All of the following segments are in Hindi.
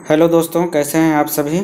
हेलो दोस्तों, कैसे हैं आप सभी।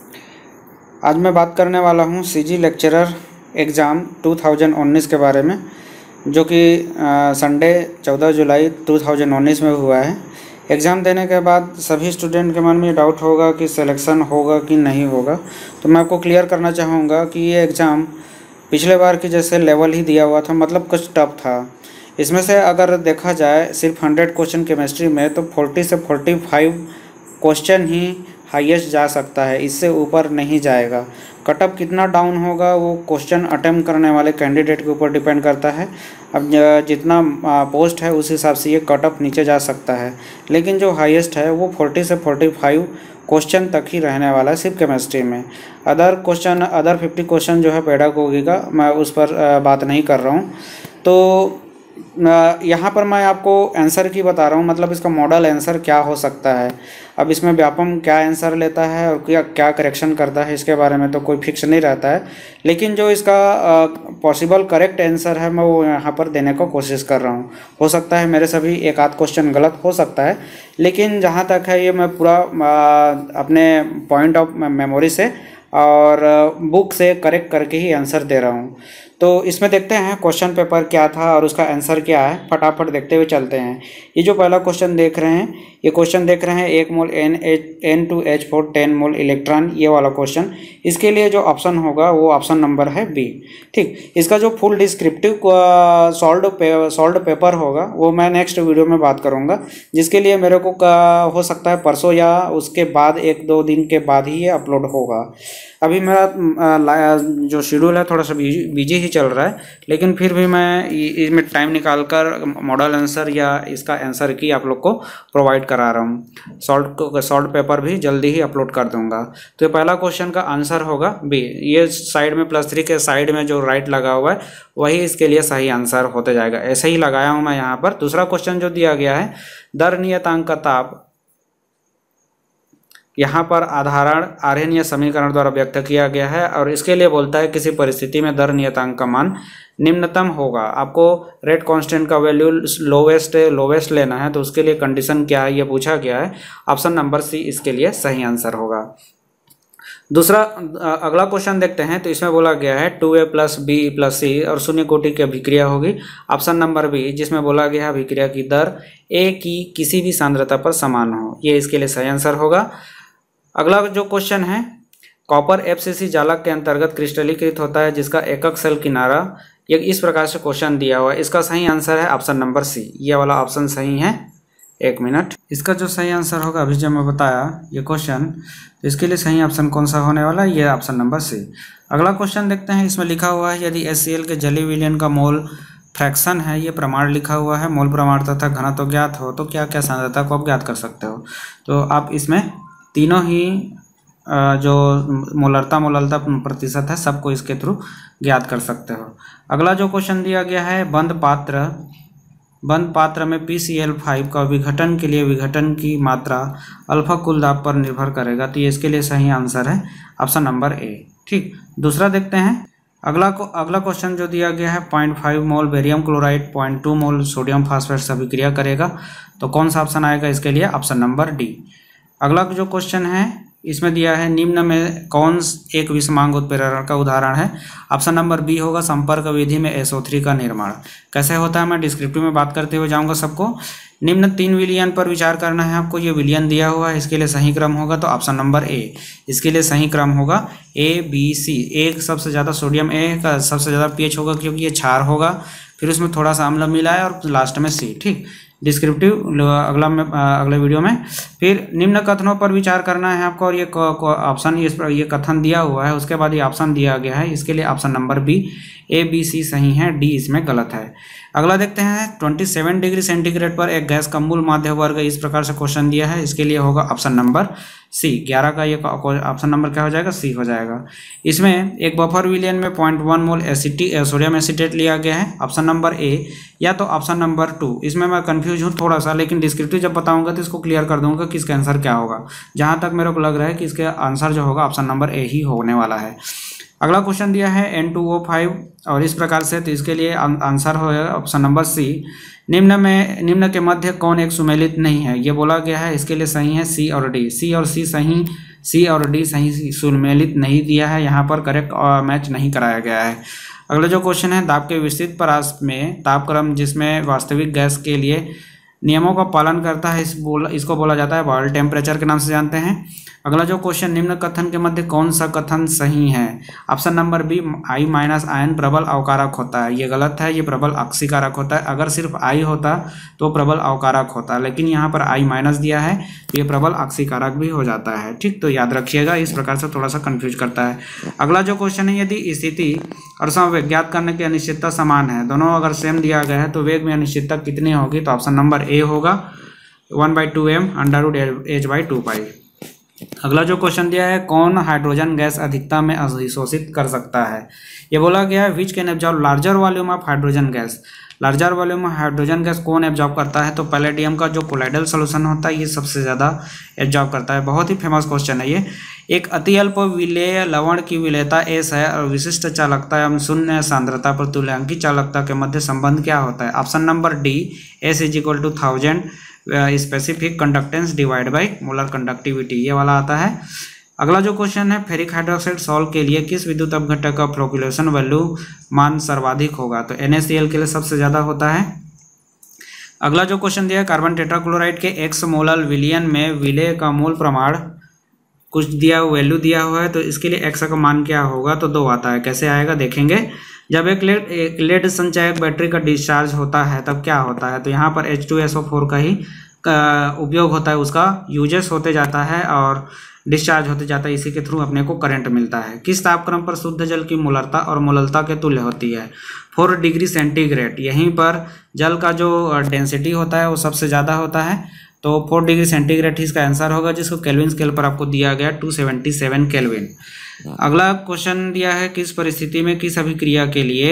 आज मैं बात करने वाला हूं सीजी लेक्चरर एग्ज़ाम 2019 के बारे में, जो कि संडे 14 जुलाई 2019 में हुआ है। एग्ज़ाम देने के बाद सभी स्टूडेंट के मन में डाउट होगा कि सिलेक्शन होगा कि नहीं होगा। तो मैं आपको क्लियर करना चाहूँगा कि ये एग्ज़ाम पिछले बार की जैसे लेवल ही दिया हुआ था, मतलब कुछ टफ था। इसमें से अगर देखा जाए सिर्फ 100 क्वेश्चन केमिस्ट्री में, तो 40 से 45 क्वेश्चन ही हाईएस्ट जा सकता है, इससे ऊपर नहीं जाएगा। कटअप कितना डाउन होगा वो क्वेश्चन अटेम्प्ट करने वाले कैंडिडेट के ऊपर डिपेंड करता है। अब जितना पोस्ट है उस हिसाब से ये कटअप नीचे जा सकता है, लेकिन जो हाईएस्ट है वो 40 से 45 क्वेश्चन तक ही रहने वाला है सिर्फ केमिस्ट्री में। अदर 50 क्वेश्चन जो है पेडागोगी का, मैं उस पर बात नहीं कर रहा हूँ। तो यहाँ पर मैं आपको आंसर की बता रहा हूँ, मतलब इसका मॉडल आंसर क्या हो सकता है। अब इसमें व्यापम क्या आंसर लेता है और क्या क्या करेक्शन करता है, इसके बारे में तो कोई फिक्स नहीं रहता है, लेकिन जो इसका पॉसिबल करेक्ट आंसर है मैं वो यहाँ पर देने को कोशिश कर रहा हूँ। हो सकता है मेरे सभी एक आध क्वेश्चन गलत हो सकता है, लेकिन जहाँ तक है ये मैं पूरा अपने पॉइंट ऑफ मेमोरी से और बुक से करेक्ट करके ही आंसर दे रहा हूँ। तो इसमें देखते हैं क्वेश्चन पेपर क्या था और उसका आंसर क्या है, फटाफट देखते हुए चलते हैं। ये जो पहला क्वेश्चन देख रहे हैं, ये क्वेश्चन देख रहे हैं 1 मोल N2H4 10 मोल इलेक्ट्रॉन, ये वाला क्वेश्चन। इसके लिए जो ऑप्शन होगा वो ऑप्शन नंबर है बी। ठीक, इसका जो फुल डिस्क्रिप्टिव सॉल्व्ड पेपर होगा वो मैं नेक्स्ट वीडियो में बात करूँगा, जिसके लिए मेरे को हो सकता है परसों या उसके बाद 1-2 दिन के बाद ही ये अपलोड होगा। अभी मेरा जो शेड्यूल है थोड़ा सा बिजी ही चल रहा है, लेकिन फिर भी मैं इसमें टाइम निकाल कर मॉडल आंसर या इसका आंसर की आप लोग को प्रोवाइड करा रहा हूँ। सॉल्ट पेपर भी जल्दी ही अपलोड कर दूंगा। तो ये पहला क्वेश्चन का आंसर होगा बी। ये साइड में +3 के साइड में जो राइट लगा हुआ है वही इसके लिए सही आंसर होते जाएगा। ऐसे ही लगाया हूँ मैं यहाँ पर। दूसरा क्वेश्चन जो दिया गया है, दर नियतांक का ताप यहाँ पर आधारण आर्यन समीकरण द्वारा व्यक्त किया गया है, और इसके लिए बोलता है किसी परिस्थिति में दर नियतांक का मान निम्नतम होगा। आपको रेट कांस्टेंट का वैल्यू लोवेस्ट लेना है, तो उसके लिए कंडीशन क्या है ये पूछा गया है। ऑप्शन नंबर सी इसके लिए सही आंसर होगा। दूसरा अगला क्वेश्चन देखते हैं। तो इसमें बोला गया है 2A + B + C और शून्य कोटि की अभिक्रिया होगी। ऑप्शन नंबर बी, जिसमें बोला गया है अभिक्रिया की दर A की किसी भी सांद्रता पर समान हो, ये इसके लिए सही आंसर होगा। अगला जो क्वेश्चन है, कॉपर FCC जालक के अंतर्गत क्रिस्टलीकृत होता है जिसका एकक सेल किनारा, ये इस प्रकार से क्वेश्चन दिया हुआ है। इसका सही आंसर है ऑप्शन नंबर सी, ये वाला ऑप्शन सही है। 1 मिनट, इसका जो सही आंसर होगा अभी जब मैं बताया ये क्वेश्चन, तो इसके लिए सही ऑप्शन कौन सा होने वाला है, ये ऑप्शन नंबर सी। अगला क्वेश्चन देखते हैं। इसमें लिखा हुआ है यदि HCl के जलीय विलयन का मोल फ्रैक्शन है, ये प्रमाण लिखा हुआ है, मोल प्रमाण तथा घनत्व ज्ञात हो तो क्या क्या सांद्रता को आप ज्ञात कर सकते हो। तो आप इसमें तीनों ही जो मोलरता प्रतिशत है सबको इसके थ्रू ज्ञात कर सकते हो। अगला जो क्वेश्चन दिया गया है, बंद पात्र में PCl5 का विघटन के लिए विघटन की मात्रा अल्फा कुल दाब पर निर्भर करेगा, तो ये इसके लिए सही आंसर है ऑप्शन नंबर ए। ठीक, दूसरा देखते हैं। अगला क्वेश्चन जो दिया गया है, 0.5 mole barium chloride 0.2 mole sodium phosphate से अभिक्रिया करेगा, तो कौन सा ऑप्शन आएगा इसके लिए, ऑप्शन नंबर डी। अगला जो क्वेश्चन है, इसमें दिया है निम्न में कौन एक विषमांग उत्प्रेरण का उदाहरण है, ऑप्शन नंबर बी होगा संपर्क विधि में SO3 का निर्माण। कैसे होता है मैं डिस्क्रिप्टिव में बात करते हुए जाऊंगा सबको। निम्न 3 विलयन पर विचार करना है आपको, ये विलयन दिया हुआ है, इसके लिए सही क्रम होगा तो ऑप्शन नंबर ए, इसके लिए सही क्रम होगा ABC। एक सबसे ज़्यादा सोडियम A का सबसे ज़्यादा pH होगा क्योंकि ये क्षार होगा, फिर उसमें थोड़ा सा अम्ल मिला है और लास्ट में C। ठीक, डिस्क्रिप्टिव अगले वीडियो में। फिर निम्न कथनों पर विचार करना है आपको, और ये ऑप्शन ये कथन दिया हुआ है, उसके बाद ये ऑप्शन दिया गया है, इसके लिए ऑप्शन नंबर बी ABC सही है, डी इसमें गलत है। अगला देखते हैं। 27 डिग्री सेंटीग्रेड पर एक गैस का मूल माध्य वर्ग इस प्रकार से क्वेश्चन दिया है, इसके लिए होगा ऑप्शन नंबर सी। 11 का ये ऑप्शन नंबर क्या हो जाएगा, सी हो जाएगा। इसमें एक बफर विलयन में 0.1 मोल सोडियम एसीटेट लिया गया है, ऑप्शन नंबर ए या तो ऑप्शन नंबर 2। इसमें मैं कंफ्यूज हूँ थोड़ा सा, लेकिन डिस्क्रिप्टिव जब बताऊंगा तो इसको क्लियर कर दूंगा कि इसका आंसर क्या होगा। जहाँ तक मेरे को लग रहा है कि इसका आंसर जो होगा ऑप्शन नंबर ए ही होने वाला है। अगला क्वेश्चन दिया है N2O5 और इस प्रकार से, तो इसके लिए आंसर होगा ऑप्शन नंबर सी। निम्न के मध्य कौन एक सुमेलित नहीं है, ये बोला गया है। इसके लिए सही है सी और डी। सी और डी सही सुमेलित नहीं दिया है, यहाँ पर करेक्ट मैच नहीं कराया गया है। अगला जो क्वेश्चन है, दाब के विस्तृत परास में तापक्रम जिसमें वास्तविक गैस के लिए नियमों का पालन करता है इसको बोला जाता है बॉयल टेम्परेचर के नाम से जानते हैं। अगला जो क्वेश्चन, निम्न कथन के मध्य कौन सा कथन सही है? Option number B, I minus ion प्रबल अवकारक होता है। ये गलत है, ये प्रबल अक्सीकारक होता है। अगर सिर्फ आई होता तो प्रबल अवकारक होता, लेकिन यहाँ पर आई माइनस दिया है तो ये प्रबल अक्सीकारक भी हो जाता है। ठीक, तो याद रखिएगा, इस प्रकार से थोड़ा सा कंफ्यूज करता है। अगला जो क्वेश्चन है, यदि स्थिति और समय ज्ञात करने की अनिश्चितता समान है, दोनों अगर सेम दिया गया है तो वेग में अनिश्चितता कितनी होगी? तो ऑप्शन नंबर ए होगा 1/2m √h/2π। अगला जो क्वेश्चन दिया है, कौन हाइड्रोजन गैस अधिकता में अधिशोषित कर सकता है? ये बोला गया है which can absorb larger volume of hydrogen gas. Larger volume of hydrogen gas कौन एब्जॉर्ब करता है? तो पैलेडियम का जो कोलाइडल सोल्यूशन होता है ये सबसे ज़्यादा एब्जॉर्ब करता है। बहुत ही फेमस क्वेश्चन है ये। एक अति अल्प विलेय लवण की विलेयता एस है और विशिष्ट चालकता एवं शून्य सांद्रता पर तुल्यांकी चालकता के मध्य संबंध क्या होता है? Option number D, S is equal to 1000 specific conductance divide by molar conductivity, ये वाला आता है। अगला जो क्वेश्चन है, फेरिक हाइड्रोक्साइड सॉल्ट के लिए किस विद्युत अपघटक का फ्लोक्यूलेशन वैल्यू मान सर्वाधिक होगा? तो NaCl के लिए सबसे ज़्यादा होता है। अगला जो क्वेश्चन दिया है, कार्बन टेट्राक्लोराइड के एक्स मोलर विलियन में विलेय का मूल प्रमाण कुछ दिया वैल्यू दिया हुआ है, तो इसके लिए एक्स का मान क्या होगा? तो 2 आता है। कैसे आएगा देखेंगे। जब एक लेड संचायक बैटरी का डिस्चार्ज होता है तब क्या होता है? तो यहाँ पर H2SO4 का ही उपयोग होता है, उसका यूजेस होते जाता है और डिस्चार्ज होते जाता है, इसी के थ्रू अपने को करंट मिलता है। किस तापक्रम पर शुद्ध जल की मोलरता और मोललता के तुल्य होती है? 4 डिग्री सेंटीग्रेड। यहीं पर जल का जो डेंसिटी होता है वो सबसे ज़्यादा होता है, तो 4 डिग्री सेंटीग्रेड ही इसका आंसर होगा, जिसको केल्विन स्केल पर आपको दिया गया 277 केल्विन। अगला क्वेश्चन दिया है, किस परिस्थिति में किस अभिक्रिया के लिए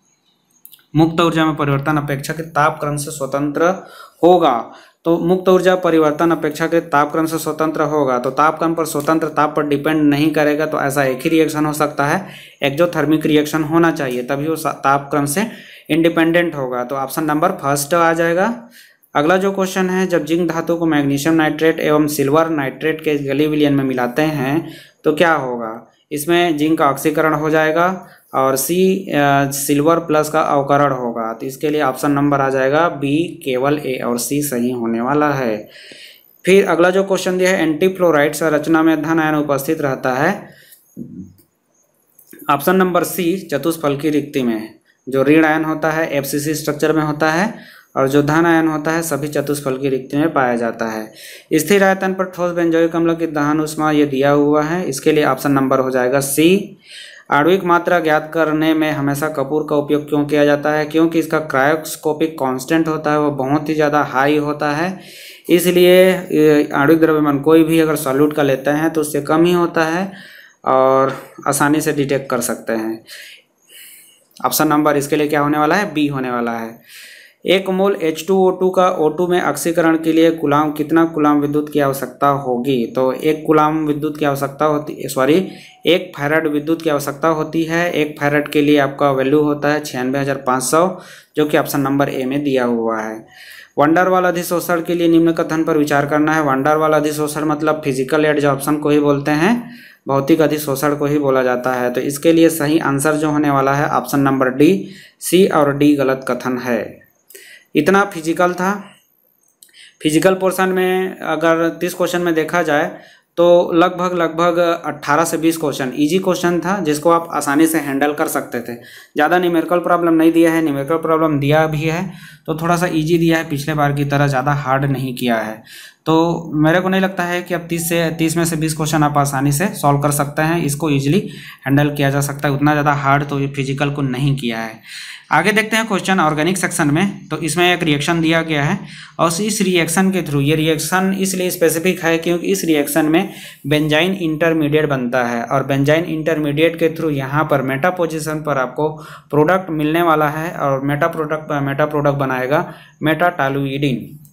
मुक्त ऊर्जा में परिवर्तन अपेक्षाकृत तापक्रम से स्वतंत्र होगा? तो मुक्त ऊर्जा परिवर्तन अपेक्षाकृत तापक्रम से स्वतंत्र होगा, तो तापक्रम पर स्वतंत्र, ताप पर डिपेंड नहीं करेगा, तो ऐसा एक ही रिएक्शन हो सकता है, एक्जोथर्मिक रिएक्शन होना चाहिए, तभी वो तापक्रम से इंडिपेंडेंट होगा। तो ऑप्शन नंबर फर्स्ट आ जाएगा। अगला जो क्वेश्चन है, जब जिंक धातु को मैग्नीशियम नाइट्रेट एवं सिल्वर नाइट्रेट के गली विलयन में मिलाते हैं तो क्या होगा? इसमें जिंक का ऑक्सीकरण हो जाएगा और सिल्वर प्लस का अवकरण होगा, तो इसके लिए ऑप्शन नंबर आ जाएगा बी, केवल ए और सी सही होने वाला है। फिर अगला जो क्वेश्चन दिया है, एंटीफ्लोराइड संरचना में धन आयन उपस्थित रहता है, ऑप्शन नंबर सी, चतुष्फलकी रिक्ति में। जो ऋण आयन होता है FCC स्ट्रक्चर में होता है और जो धन आयन होता है सभी चतुष्फलकी रिक्ति में पाया जाता है। स्थिर आयतन पर ठोस बेंजोइक अम्ल की दहन उष्मा ये दिया हुआ है, इसके लिए ऑप्शन नंबर हो जाएगा सी। आणविक मात्रा ज्ञात करने में हमेशा कपूर का उपयोग क्यों किया जाता है? क्योंकि इसका क्रायोस्कोपिक कांस्टेंट होता है वो बहुत ही ज़्यादा हाई होता है, इसलिए आणविक द्रव्यमान कोई भी अगर सॉल्यूट का लेते हैं तो उससे कम ही होता है और आसानी से डिटेक्ट कर सकते हैं। ऑप्शन नंबर इसके लिए क्या होने वाला है? बी होने वाला है। 1 मोल H2O2 का O2 में ऑक्सीकरण के लिए कितना कूलाम विद्युत की आवश्यकता होगी? तो 1 कूलाम विद्युत की आवश्यकता होती है, 1 फैराड विद्युत की आवश्यकता होती है। 1 फैराड के लिए आपका वैल्यू होता है 96,500, जो कि ऑप्शन नंबर ए में दिया हुआ है। वंडरवाल अधिशोषण के लिए निम्न कथन पर विचार करना है। वंडरवाल अधिशोषण मतलब फिजिकल एडजॉर्प्शन को ही बोलते हैं, भौतिक अधिशोषण को ही बोला जाता है, तो इसके लिए सही आंसर जो होने वाला है ऑप्शन नंबर डी, सी और डी गलत कथन है। इतना फिजिकल था। फिजिकल पोर्शन में अगर 30 क्वेश्चन में देखा जाए तो लगभग 18 से 20 क्वेश्चन इजी क्वेश्चन था, जिसको आप आसानी से हैंडल कर सकते थे। ज़्यादा न्यूमेरिकल प्रॉब्लम नहीं दिया है, न्यूमेरिकल प्रॉब्लम दिया भी है तो थोड़ा सा इजी दिया है, पिछले बार की तरह ज़्यादा हार्ड नहीं किया है। तो मेरे को नहीं लगता है कि अब 30 में से 20 क्वेश्चन आप आसानी से सॉल्व कर सकते हैं, इसको ईजिली हैंडल किया जा सकता है। उतना ज़्यादा हार्ड तो ये फिजिकल को नहीं किया है। आगे देखते हैं क्वेश्चन ऑर्गेनिक सेक्शन में। तो इसमें एक रिएक्शन दिया गया है और इस रिएक्शन के थ्रू, ये रिएक्शन इसलिए स्पेसिफिक है क्योंकि इस रिएक्शन में बेंजाइन इंटरमीडिएट बनता है और बेंजाइन इंटरमीडिएट के थ्रू यहाँ पर मेटा पोजीशन पर आपको प्रोडक्ट मिलने वाला है और मेटा प्रोडक्ट बनाएगा मेटा टॉलुइडिन।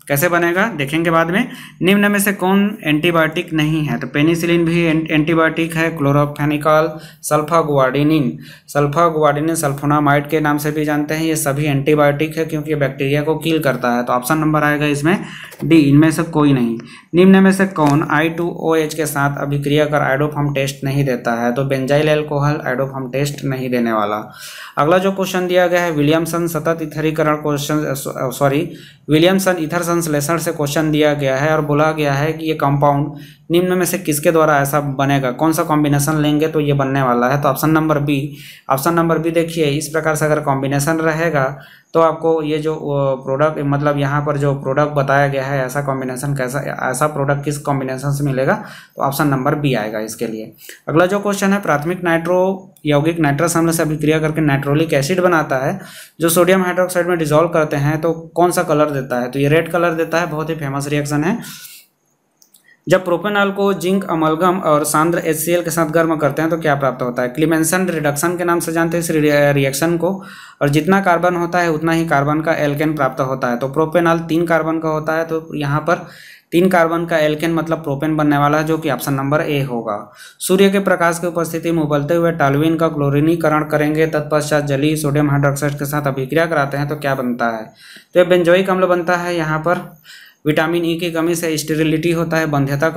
कैसे बनेगा देखेंगे बाद में। निम्न में से कौन एंटीबायोटिक नहीं है? तो पेनिसिलिन भी एंटीबायोटिक है, क्लोरोफेनिकॉल, सल्फागुआनिन सल्फोनामाइड के नाम से भी जानते हैं, ये सभी एंटीबायोटिक है क्योंकि ये बैक्टीरिया को किल करता है। तो ऑप्शन नंबर आएगा इसमें डी, इनमें से कोई नहीं। निम्न में से कौन I2OH के साथ अभिक्रिया कर आयोडोफॉर्म टेस्ट नहीं देता है? तो बेंजाइल अल्कोहल आयोडोफॉर्म टेस्ट नहीं देने वाला। अगला जो क्वेश्चन दिया गया है विलियमसन सतत ईथरीकरण क्वेश्चन विलियमसन ईथर संश्लेषण से क्वेश्चन दिया गया है और बोला गया है कि ये कंपाउंड निम्न में से किसके द्वारा ऐसा बनेगा, कौन सा कॉम्बिनेशन लेंगे तो ये बनने वाला है? तो ऑप्शन नंबर बी देखिए, इस प्रकार से अगर कॉम्बिनेशन रहेगा तो आपको ये जो प्रोडक्ट मतलब यहाँ पर जो प्रोडक्ट बताया गया है ऐसा कॉम्बिनेशन कैसा, ऐसा प्रोडक्ट किस कॉम्बिनेशन से मिलेगा? तो ऑप्शन नंबर बी आएगा इसके लिए। अगला जो क्वेश्चन है प्राथमिक यौगिक नाइट्रस अम्ल से अभिक्रिया करके नाइट्रोलिक एसिड बनाता है जो सोडियम हाइड्रोक्साइड में डिसॉल्व करते हैं तो कौन सा कलर देता है? तो ये रेड कलर देता है, बहुत ही फेमस रिएक्शन है। जब प्रोपेनॉल को जिंक अमलगम और सांद्र HCl के साथ गर्म करते हैं तो क्या प्राप्त होता है? क्लीमेंसन रिडक्शन के नाम से जानते हैं इस रिएक्शन को, और जितना कार्बन होता है उतना ही कार्बन का एल्केन प्राप्त होता है। तो प्रोपेनॉल 3 कार्बन का होता है, तो यहाँ पर 3 कार्बन का एल्केन मतलब प्रोपेन बनने वाला है, जो कि ऑप्शन नंबर ए होगा। सूर्य के प्रकाश की उपस्थिति में उबलते हुए टॉल्यूइन का क्लोरीनीकरण करेंगे, तत्पश्चात जलीय सोडियम हाइड्रोक्साइड के साथ अभिक्रिया कराते हैं तो क्या बनता है? तो यह बेंजोइक अम्ल बनता है। यहाँ पर विटामिन ई की कमी से स्टेरिलिटी होता है,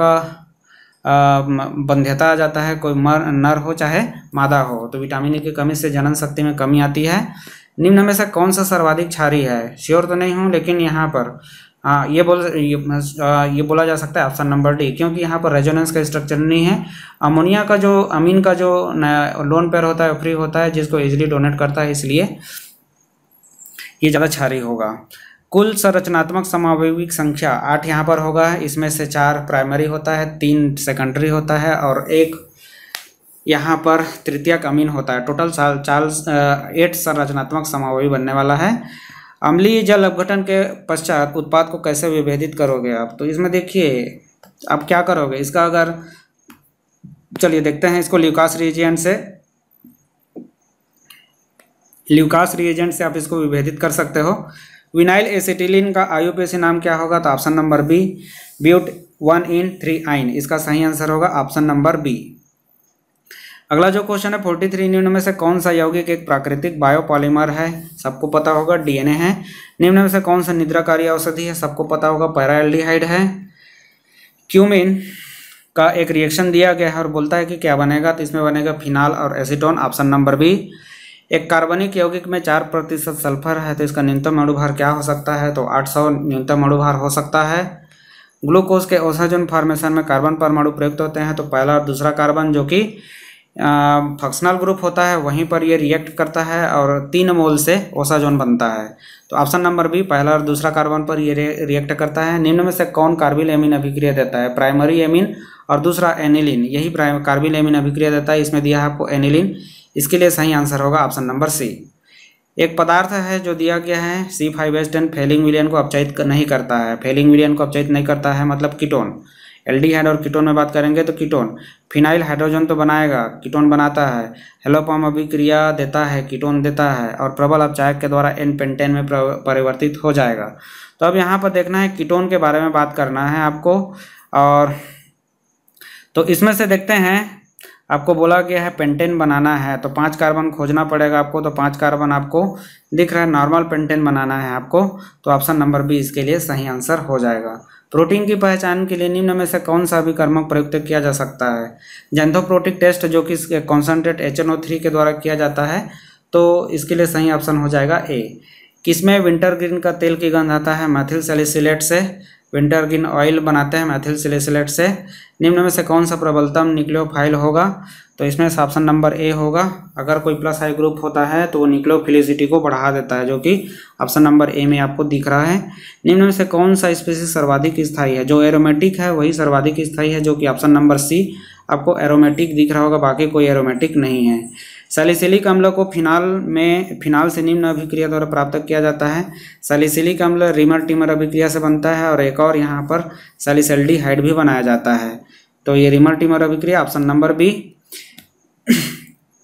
बंध्यता आ जाता है, कोई नर हो चाहे मादा हो। तो विटामिन ई की कमी से जनन शक्ति में कमी आती है। निम्न में से कौन सा सर्वाधिक क्षारी है? श्योर तो नहीं हूँ, लेकिन यहाँ पर ये बोला जा सकता है ऑप्शन नंबर डी, क्योंकि यहाँ पर रेजोनेंस का स्ट्रक्चर नहीं है। अमोनिया का जो अमीन का जो लोन पेयर होता है फ्री होता है, जिसको इजीली डोनेट करता है, इसलिए ये ज़्यादा क्षारी होगा। कुल संरचनात्मक समआवयविक संख्या 8 यहाँ पर होगा, इसमें से 4 प्राइमरी होता है, 3 सेकेंडरी होता है और 1 यहाँ पर तृतीयक अमीन होता है। टोटल 8 संरचनात्मक समआवयवी बनने वाला है। अम्लीय जल अपघटन के पश्चात उत्पाद को कैसे विभेदित करोगे आप? तो इसमें देखिए आप क्या करोगे इसका, अगर चलिए देखते हैं इसको ल्यूकास रिएजेंट से आप इसको विभेदित कर सकते हो। विनाइल एसिटिलीन का आयुपेसी नाम क्या होगा? तो ऑप्शन नंबर बी, ब्यूट 1-in-3-ine, इसका सही आंसर होगा ऑप्शन नंबर बी। अगला जो क्वेश्चन है 43, निम्न में से कौन सा यौगिक एक प्राकृतिक बायोपॉलीमर है? सबको पता होगा DNA है। निम्न में से कौन सा निद्राकारी औषधि है? सबको पता होगा पैराएल्डिहाइड है। क्यूमिन का एक रिएक्शन दिया गया है और बोलता है कि क्या बनेगा? तो इसमें बनेगा फिनाल और एसीटोन, ऑप्शन नंबर बी। एक कार्बनिक यौगिक में 4% सल्फर है तो इसका न्यूनतम अणुभार क्या हो सकता है? तो 800 न्यूनतम अणुभार हो सकता है। ग्लूकोज के ओसाजोन फॉर्मेशन में कार्बन परमाणु प्रयुक्त होते हैं, तो पहला और दूसरा कार्बन जो कि फंक्शनल ग्रुप होता है वहीं पर ये रिएक्ट करता है और 3 मोल से ओसाजोन बनता है। तो ऑप्शन नंबर बी, पहला और दूसरा कार्बन पर ये रिएक्ट करता है। निम्न में से कौन कार्बिल एमीन अभिक्रिया देता है? प्राइमरी एमीन और दूसरा एनिलीन, यही कार्बिल एमीन अभिक्रिया देता है। इसमें दिया है आपको एनिलीन, इसके लिए सही आंसर होगा ऑप्शन नंबर सी। एक पदार्थ है जो दिया गया है C5H10 फेलिंग विलयन को अपचयित नहीं करता है। फेलिंग विलयन को अपचयित नहीं करता है मतलब कीटोन। एल्डिहाइड और कीटोन में बात करेंगे तो कीटोन। फिनाइल हाइड्रोजन तो बनाएगा, कीटोन बनाता है। हेलोपॉम अभिक्रिया देता है, कीटोन देता है और प्रबल अपचायक के द्वारा N पेंटेन में परिवर्तित हो जाएगा। तो अब यहाँ पर देखना है कीटोन के बारे में बात करना है आपको, और तो इसमें से देखते हैं आपको बोला गया है पेंटेन बनाना है तो 5 कार्बन खोजना पड़ेगा आपको। तो 5 कार्बन आपको दिख रहा है, नॉर्मल पेंटेन बनाना है आपको, तो ऑप्शन नंबर बी इसके लिए सही आंसर हो जाएगा। प्रोटीन की पहचान के लिए निम्न में से कौन सा अभिकर्मक प्रयुक्त किया जा सकता है? जेंथोप्रोटिक टेस्ट जो कि कॉन्सेंट्रेट HNO3 के द्वारा किया जाता है, तो इसके लिए सही ऑप्शन हो जाएगा ए। किसमें विंटरग्रीन का तेल की गंध आता है? मैथिल सैलिसिलेट से। विंटरग्रीन ऑयल बनाते हैं मैथिल सैलिसिलेट से। निम्न में से कौन सा प्रबलतम न्यूक्लियोफाइल होगा? तो इसमें ऑप्शन नंबर ए होगा। अगर कोई प्लस हाई ग्रुप होता है तो वो न्यूक्लियोफिलिसिटी को बढ़ा देता है, जो कि ऑप्शन नंबर ए में आपको दिख रहा है। निम्न में से कौन सा स्पीसीज सर्वाधिक स्थायी है? जो एरोमेटिक है वही सर्वाधिक स्थायी है, जो कि ऑप्शन नंबर सी आपको एरोमेटिक दिख रहा होगा, बाकी कोई एरोमेटिक नहीं है। सैलिसिलिक अम्ल को फिनाल से निम्न अभिक्रिया द्वारा प्राप्त किया जाता है। सैलिसिलिक अम्ल रिमर टिमर अभिक्रिया से बनता है और एक और यहाँ पर सैलिसल्डिहाइड भी बनाया जाता है। तो ये रिमर टिमर अभिक्रिया ऑप्शन नंबर बी।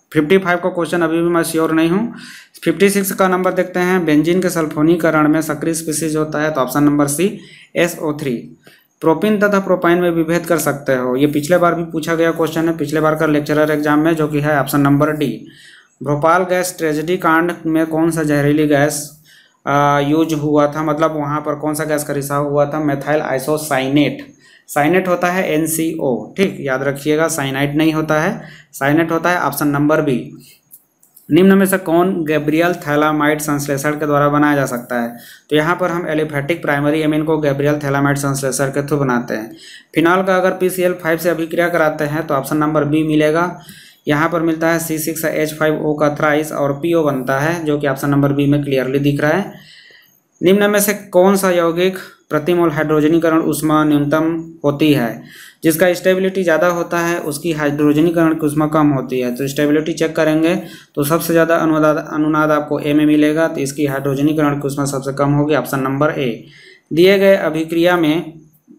55 का क्वेश्चन अभी भी मैं श्योर नहीं हूँ। 56 का नंबर देखते हैं, बेंजीन के सल्फोनीकरण में सक्रिय स्पीसीज होता है, तो option number C SO3। Propene तथा प्रोपाइन में विभेद कर सकते हो, ये पिछले बार भी पूछा गया क्वेश्चन है, पिछले बार का लेक्चरर एग्जाम में, जो कि है option number D. Bhopal gas tragedy कांड में कौन सा जहरीली गैस यूज हुआ था, मतलब वहाँ पर कौन सा गैस का रिसाव हुआ था, मेथाइल आइसोसाइनेट। साइनेट होता है NCO, ठीक, याद रखिएगा, साइनाइड नहीं होता है, साइनेट होता है, ऑप्शन नंबर बी। निम्न में से कौन गैब्रियल थैलामाइड संश्लेषण के द्वारा बनाया जा सकता है, तो यहाँ पर हम एलिफेटिक प्राइमरी एमीन को गैब्रियल थैलामाइड संश्लेषण के थ्रू बनाते हैं। फिनॉल का अगर PCl5 से अभिक्रिया कराते हैं तो ऑप्शन नंबर बी मिलेगा, यहाँ पर मिलता है C6H5O का थ्राइस और PO बनता है, जो कि ऑप्शन नंबर बी में क्लियरली दिख रहा है। निम्न में से कौन सा यौगिक प्रति मोल हाइड्रोजनीकरण ऊष्मा न्यूनतम होती है, जिसका स्टेबिलिटी ज़्यादा होता है उसकी हाइड्रोजनीकरण की ऊष्मा कम होती है। तो स्टेबिलिटी चेक करेंगे तो सबसे ज़्यादा अनुनाद आपको ए में मिलेगा, तो इसकी हाइड्रोजनीकरण की ऊष्मा सबसे कम होगी, ऑप्शन नंबर ए। दिए गए अभिक्रिया में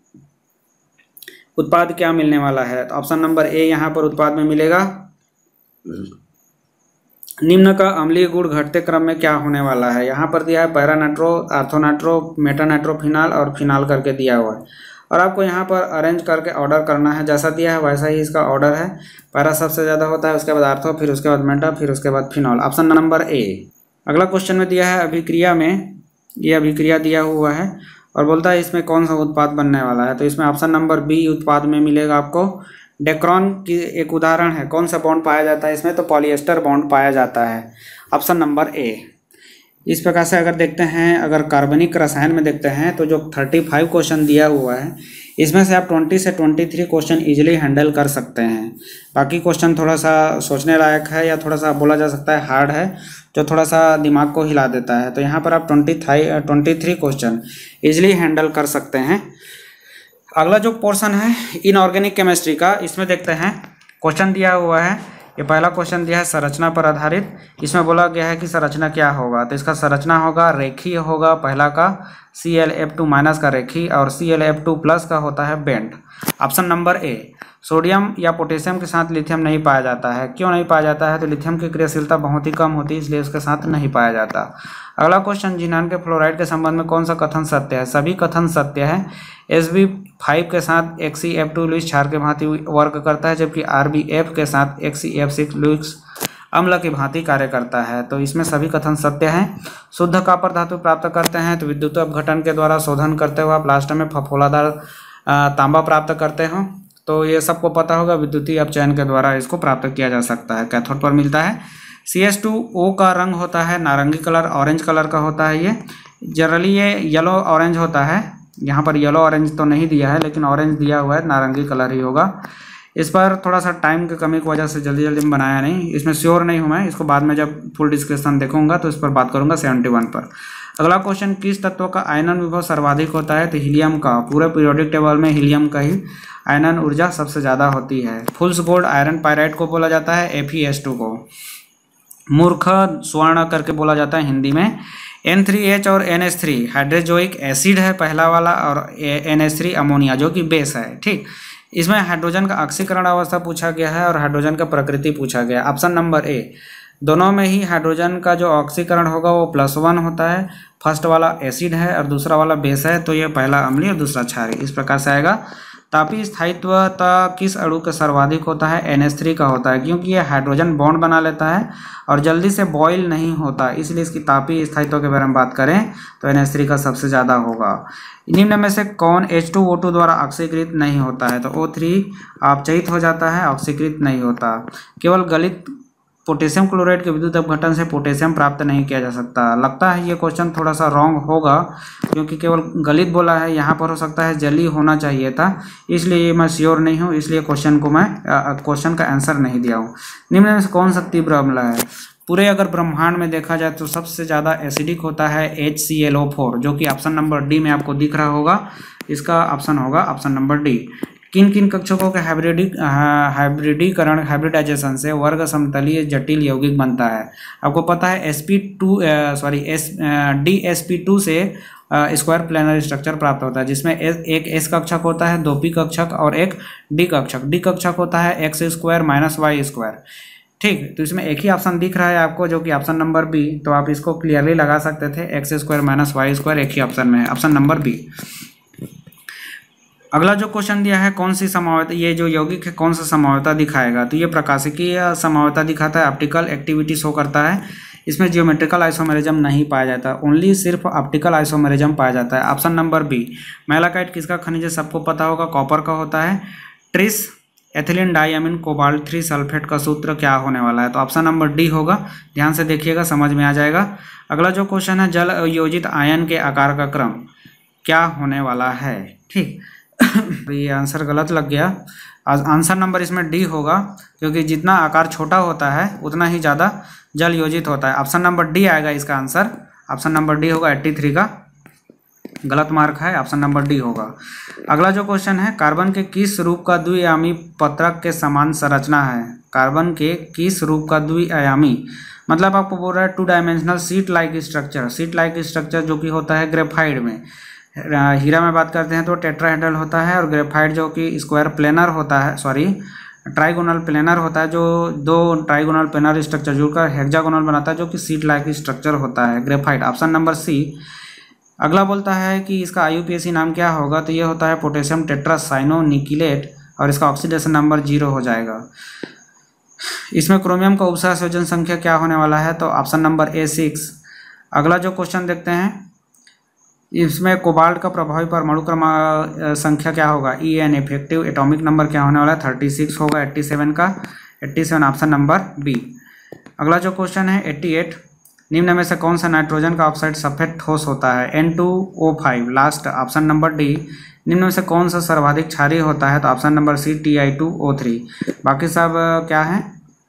उत्पाद क्या मिलने वाला है, तो ऑप्शन नंबर ए यहाँ पर उत्पाद में मिलेगा। निम्न का अम्लीय गुण घटते क्रम में क्या होने वाला है, यहाँ पर दिया है पैरानाइट्रो, आर्थोनाइट्रो, मेटानाइट्रोफिनॉल और फिनॉल करके दिया हुआ है, और आपको यहाँ पर अरेंज करके ऑर्डर करना है, जैसा दिया है वैसा ही इसका ऑर्डर है। पैरा सबसे ज़्यादा होता है, उसके बाद आर्थो, फिर उसके बाद मेटा, फिर उसके बाद फिनॉल, ऑप्शन नंबर ए। अगला क्वेश्चन में दिया है अभिक्रिया में, ये अभिक्रिया दिया हुआ है और बोलता है इसमें कौन सा उत्पाद बनने वाला है, तो इसमें ऑप्शन नंबर बी उत्पाद में मिलेगा आपको। डेक्रॉन की एक उदाहरण है, कौन सा बॉन्ड पाया जाता है इसमें, तो पॉलिएस्टर बॉन्ड पाया जाता है, ऑप्शन नंबर ए। इस प्रकार से अगर देखते हैं, अगर कार्बनिक रसायन में देखते हैं तो जो 35 क्वेश्चन दिया हुआ है इसमें से आप 20 से 23 क्वेश्चन इजीली हैंडल कर सकते हैं। बाकी क्वेश्चन थोड़ा सा सोचने लायक है, या थोड़ा सा बोला जा सकता है हार्ड है, जो थोड़ा सा दिमाग को हिला देता है, तो यहाँ पर आप 23 क्वेश्चन इजीली हैंडल कर सकते हैं। अगला जो पोर्शन है इनऑर्गेनिक केमिस्ट्री का, इसमें देखते हैं क्वेश्चन दिया हुआ है। ये पहला क्वेश्चन दिया है संरचना पर आधारित, इसमें बोला गया है कि संरचना क्या होगा, तो इसका संरचना होगा रेखीय होगा, पहला का Clf2- का रेखीय और Clf2+ का होता है bent, option number A. Sodium या पोटेशियम के साथ लिथियम नहीं पाया जाता है, क्यों नहीं पाया जाता है, तो लिथियम की क्रियाशीलता बहुत ही कम होती है, इसलिए उसके साथ नहीं पाया जाता। अगला क्वेश्चन जिनान के फ्लोराइड के संबंध में कौन सा कथन सत्य है, सभी कथन सत्य है। Sb5 के साथ XeF2 लुईस क्षार के भांति वर्क करता है, जबकि RbF के साथ XeF6 लुईस अम्ल की भांति कार्य करता है, तो इसमें सभी कथन सत्य हैं। शुद्ध कॉपर धातु प्राप्त करते हैं तो विद्युत अपघटन के द्वारा शोधन करते हुए आप लास्ट में फफोलादार तांबा प्राप्त करते हो, तो ये सबको पता होगा, विद्युतीय अपचयन के द्वारा इसको प्राप्त किया जा सकता है। कैथोड पर मिलता है। CH2O का रंग होता है नारंगी कलर, ऑरेंज कलर का होता है, ये जनरली ये येलो ऑरेंज होता है, यहाँ पर येलो ऑरेंज तो नहीं दिया है लेकिन ऑरेंज दिया हुआ है, नारंगी कलर ही होगा। इस पर थोड़ा सा टाइम की कमी की वजह से जल्दी में बनाया नहीं, इसमें श्योर नहीं हूँ मैं, इसको बाद में जब फुल डिस्कशन देखूंगा तो इस पर बात करूंगा 71 पर। अगला क्वेश्चन किस तत्व का आयनन विभव सर्वाधिक होता है, तो हीलियम का। पूरे पीरियोडिक टेबल में हीलियम का ही आयनन ऊर्जा सबसे ज़्यादा होती है। फुल्स गोल्ड आयरन पायराइड को बोला जाता है, FeS2 को। मूर्ख स्वर्ण करके बोला जाता है हिंदी में। N3H और NH3 हाइड्रोजोइक एसिड है पहला वाला, और NH3 अमोनिया जो कि बेस है, ठीक। इसमें हाइड्रोजन का ऑक्सीकरण अवस्था पूछा गया है और हाइड्रोजन का प्रकृति पूछा गया, ऑप्शन नंबर ए। दोनों में ही हाइड्रोजन का जो ऑक्सीकरण होगा वो +1 होता है, फर्स्ट वाला एसिड है और दूसरा वाला बेस है, तो ये पहला अम्लीय और दूसरा क्षारीय, इस प्रकार से आएगा। तापीय स्थायित्वता किस अणु का सर्वाधिक होता है, NH3 का होता है, क्योंकि ये हाइड्रोजन बॉन्ड बना लेता है और जल्दी से बॉयल नहीं होता, इसलिए इसकी तापीय स्थायित्व के बारे में बात करें तो NH3 का सबसे ज़्यादा होगा। निम्न में से कौन H2O2 द्वारा ऑक्सीकृत नहीं होता है, तो O3 अपचयित हो जाता है, ऑक्सीकृत नहीं होता। केवल गलित पोटेशियम क्लोराइड के विद्युत अपघटन से पोटेशियम प्राप्त नहीं किया जा सकता। लगता है ये क्वेश्चन थोड़ा सा रॉन्ग होगा, क्योंकि केवल गलित बोला है, यहाँ पर हो सकता है जली होना चाहिए था, इसलिए मैं श्योर नहीं हूँ, इसलिए क्वेश्चन का आंसर नहीं दिया हूँ। निम्न में से कौन सा तीव्र अम्ल है, पूरे अगर ब्रह्मांड में देखा जाए तो सबसे ज़्यादा एसिडिक होता है HClO4, जो कि ऑप्शन नंबर डी में आपको दिख रहा होगा, इसका ऑप्शन होगा ऑप्शन नंबर डी। किन किन कक्षकों के हाइब्रिडाइजेशन से वर्ग समतलीय जटिल यौगिक बनता है, आपको पता है DsP2 से स्क्वायर प्लेनर स्ट्रक्चर प्राप्त होता है, जिसमें एक S कक्षक होता है, 2P कक्षक और एक D कक्षक। D कक्षक होता है X² - Y²। ठीक, तो इसमें एक ही ऑप्शन दिख रहा है आपको जो कि ऑप्शन नंबर बी, तो आप इसको क्लियरली लगा सकते थे, X square minus Y square एक ही ऑप्शन में है, ऑप्शन नंबर बी। अगला जो क्वेश्चन दिया है कौन सी समवायता, ये जो यौगिक है कौन सा समवायता दिखाएगा, तो ये प्रकाशिकीय समवायता दिखाता है, ऑप्टिकल एक्टिविटी शो करता है, इसमें जियोमेट्रिकल आइसोमेरिज्म नहीं पाया जाता, ओनली सिर्फ ऑप्टिकल आइसोमेरिज्म पाया जाता है, ऑप्शन नंबर बी। मैलाकाइट किसका खनिज है, सबको पता होगा, कॉपर का होता है। Tris ethylene diamine cobalt 3 sulphate का सूत्र क्या होने वाला है, तो ऑप्शन नंबर डी होगा, ध्यान से देखिएगा समझ में आ जाएगा। अगला जो क्वेश्चन है जल योजित आयन के आकार का क्रम क्या होने वाला है, ठीक। ये आंसर गलत लग गया, आंसर नंबर इसमें डी होगा, क्योंकि जितना आकार छोटा होता है उतना ही ज़्यादा जल योजित होता है, ऑप्शन नंबर डी आएगा इसका आंसर, ऑप्शन नंबर डी होगा, 83 का गलत मार्क है, ऑप्शन नंबर डी होगा। अगला जो क्वेश्चन है कार्बन के किस रूप का द्विआयामी पत्रक के समान संरचना है, कार्बन के किस रूप का द्विआयामी, मतलब आपको बोल रहा है 2 dimensional sheet like structure, sheet like structure जो कि होता है ग्रेफाइट में, हीरा में बात करते हैं तो टेट्राहेड्रल होता है, और ग्रेफाइट जो कि स्क्वायर प्लेनर होता है, सॉरी ट्राइगोनल प्लेनर होता है, जो 2 ट्राइगोनल प्लेनर स्ट्रक्चर जुड़कर हेक्सागोनल बनाता है जो कि सीट लाइक स्ट्रक्चर होता है ग्रेफाइट, ऑप्शन नंबर सी। अगला बोलता है कि इसका IUPAC नाम क्या होगा, तो ये होता है पोटेशियम टेट्रासाइनोनिकिलेट, और इसका ऑक्सीडेशन नंबर 0 हो जाएगा। इसमें क्रोमियम का उपसंयोजन संख्या क्या होने वाला है, तो ऑप्शन नंबर A6। अगला जो क्वेश्चन देखते हैं, इसमें कोबाल्ट का प्रभावी परमाणु क्रमांक संख्या क्या होगा, EN इफेक्टिव एटॉमिक नंबर क्या होने वाला है, 36 होगा, 87 का, 87 ऑप्शन नंबर बी। अगला जो क्वेश्चन है 88, निम्न में से कौन सा नाइट्रोजन का ऑक्साइड सफेद ठोस होता है, N2O5 last, option number D. निम्न में से कौन सा सर्वाधिक क्षारीय होता है, तो ऑप्शन नंबर सी Ti2O3। बाकी सब क्या है,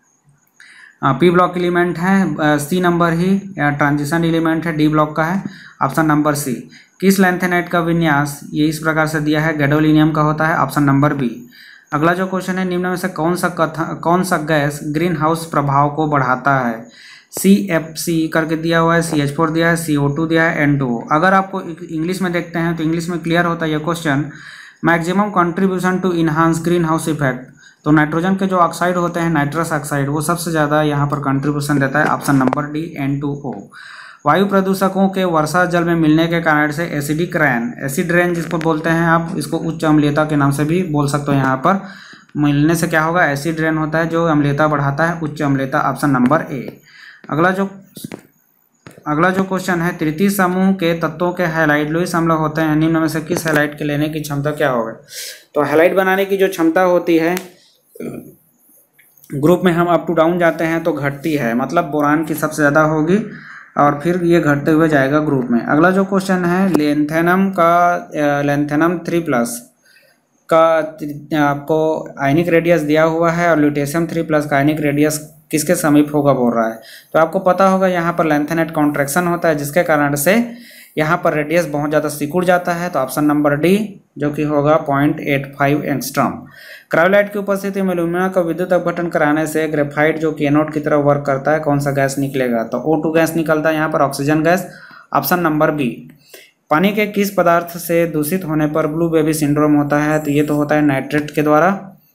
पी ब्लॉक एलिमेंट है, सी नंबर ही ट्रांजिशन एलिमेंट है, डी ब्लॉक का है, ऑप्शन नंबर सी। किस लैंथेनाइट का विन्यास ये इस प्रकार से दिया है, गैडोलिनियम का होता है, ऑप्शन नंबर बी। अगला जो क्वेश्चन है निम्न में से कौन सा गैस ग्रीन हाउस प्रभाव को बढ़ाता है, CFC करके दिया हुआ है, CH4 दिया है, CO2 दिया है, N2O। अगर आपको इंग्लिश में देखते हैं तो इंग्लिश में क्लियर होता है ये question, maximum contribution to enhance green house effect, तो नाइट्रोजन के जो ऑक्साइड होते हैं नाइट्रस ऑक्साइड, वो सबसे ज़्यादा यहाँ पर कंट्रीब्यूशन देता है, ऑप्शन नंबर डी N2O। वायु प्रदूषकों के वर्षा जल में मिलने के कारण से एसिडिक रेन, एसिड रेन जिसको बोलते हैं आप, इसको उच्च अम्लीयता के नाम से भी बोल सकते हो, यहाँ पर मिलने से क्या होगा, एसिड रेन होता है जो अम्लीयता बढ़ाता है, उच्च अम्लीयता, ऑप्शन नंबर ए। अगला जो क्वेश्चन है तृतीय समूह के तत्वों के हैलाइड लुईस अम्ल होते हैं, निम्न में से किस हैलाइड के लेने की क्षमता क्या होगा, तो हैलाइड बनाने की जो क्षमता होती है ग्रुप में हम अप टू डाउन जाते हैं तो घटती है, मतलब बोरान की सबसे ज़्यादा होगी और फिर ये घटते हुए जाएगा ग्रुप में। अगला जो क्वेश्चन है लेंथेनम 3+ का आपको आयनिक रेडियस दिया हुआ है, और ल्यूटेशियम 3+ का आयनिक रेडियस किसके समीप होगा बोल रहा है, तो आपको पता होगा यहाँ पर लेंथेनेट कॉन्ट्रैक्शन होता है जिसके कारण से यहाँ पर रेडियस बहुत ज़्यादा सिकुड़ जाता है, तो ऑप्शन नंबर डी जो कि होगा 0.85 एंगस्ट्रॉम। क्रायोलाइट की उपस्थिति में एल्यूमिना का विद्युत अपघटन कराने से ग्रेफाइट जो कि एनोड की तरफ वर्क करता है, कौन सा गैस निकलेगा, तो O2 गैस निकलता है यहाँ पर, oxygen gas, option number B. पानी के किस पदार्थ से दूषित होने पर ब्लू बेबी सिंड्रोम होता है, तो ये तो होता है नाइट्रेट के द्वारा।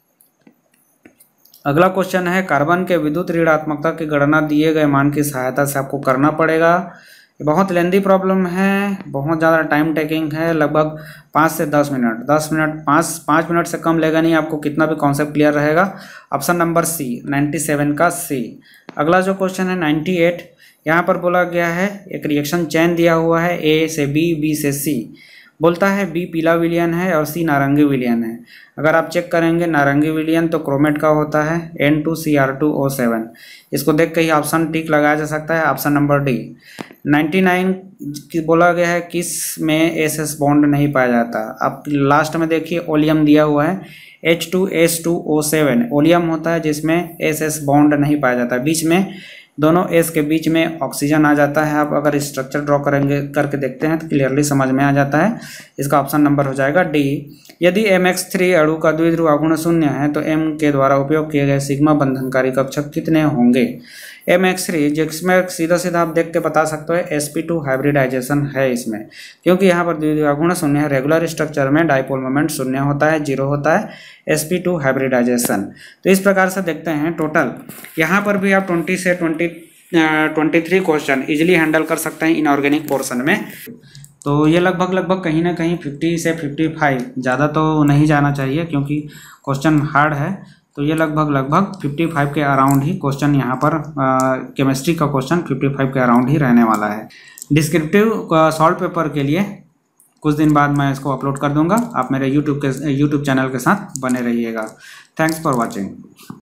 अगला क्वेश्चन है कार्बन के विद्युत ऋणात्मकता की गणना दिए गए मान की सहायता से आपको करना पड़ेगा। ये बहुत लेंदी प्रॉब्लम है, बहुत ज़्यादा टाइम टेकिंग है, लगभग 5 से 10 मिनट, 5 मिनट से कम लेगा नहीं, आपको कितना भी कॉन्सेप्ट क्लियर रहेगा, ऑप्शन नंबर सी 97 का सी। अगला जो क्वेश्चन है 98, यहाँ पर बोला गया है एक रिएक्शन चेन दिया हुआ है, ए से बी, बी से सी, बोलता है बी पीला विलयन है और सी नारंगी विलयन है। अगर आप चेक करेंगे नारंगी विलयन तो क्रोमेट का होता है N2Cr2O7, इसको देख के ही ऑप्शन टिक लगाया जा सकता है, ऑप्शन नंबर डी। 99 की बोला गया है किस में SS बॉन्ड नहीं पाया जाता, आप लास्ट में देखिए ओलियम दिया हुआ है H2S2O7, ओलियम होता है जिसमें SS बॉन्ड नहीं पाया जाता, बीच में दोनों एस के बीच में ऑक्सीजन आ जाता है। आप अगर स्ट्रक्चर ड्रॉ करेंगे करके देखते हैं तो क्लियरली समझ में आ जाता है, इसका ऑप्शन नंबर हो जाएगा डी। यदि MX3 अणु का द्विध्रुव आघूर्ण 0 है तो M के द्वारा उपयोग किए गए सिग्मा बंधनकारी कक्षक कितने होंगे, MX3 जिसमें सीधा सीधा आप देख के बता सकते हो sp2 हाइब्रिडाइजेशन है इसमें, क्योंकि यहाँ पर द्विध्रुव शून्य है। रेगुलर स्ट्रक्चर में डाइपोल मोमेंट शून्य होता है, जीरो होता है, sp2 हाइब्रिडाइजेशन। तो इस प्रकार से देखते हैं टोटल यहाँ पर भी आप 20 से 23 क्वेश्चन इजीली हैंडल कर सकते हैं इनऑर्गेनिक पोर्शन में। तो ये लगभग कहीं ना कहीं 50 से 55, ज़्यादा तो नहीं जाना चाहिए क्योंकि क्वेश्चन हार्ड है। तो ये लगभग 55 के अराउंड ही क्वेश्चन यहाँ पर केमिस्ट्री का क्वेश्चन 55 के अराउंड ही रहने वाला है। डिस्क्रिप्टिव सॉल्व पेपर के लिए कुछ दिन बाद मैं इसको अपलोड कर दूंगा। आप मेरे यूट्यूब चैनल के साथ बने रहिएगा। Thanks for watching.